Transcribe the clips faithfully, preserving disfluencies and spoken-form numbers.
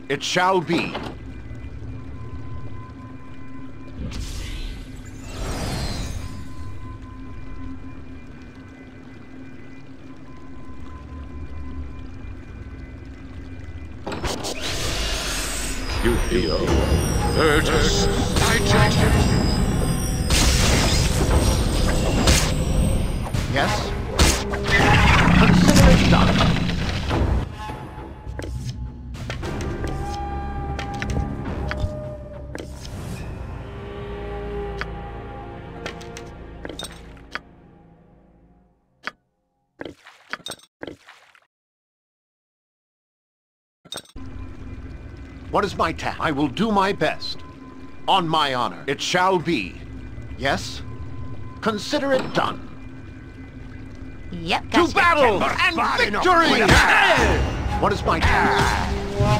It shall be. You hear? Virtus, Stratagems. Yes? Consider it done. What is my task? I will do my best. On my honor, it shall be. Yes? Consider it done. Yep, To gotcha. battle and victory! What is my task?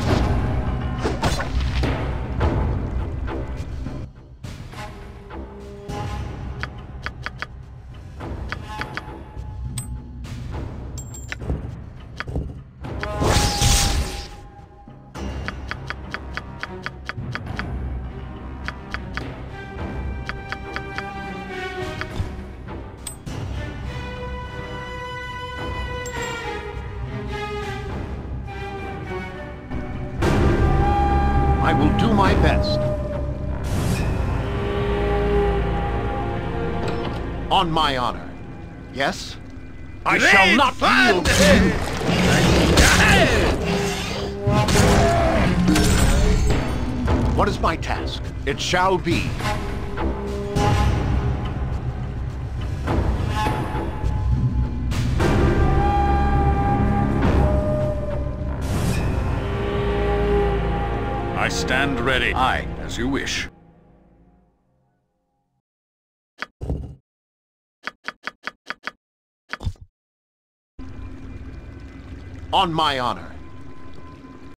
I will do my best. On my honor. Yes? I shall not yield to you! What is my task? It shall be. I stand ready. Aye, as you wish. On my honor.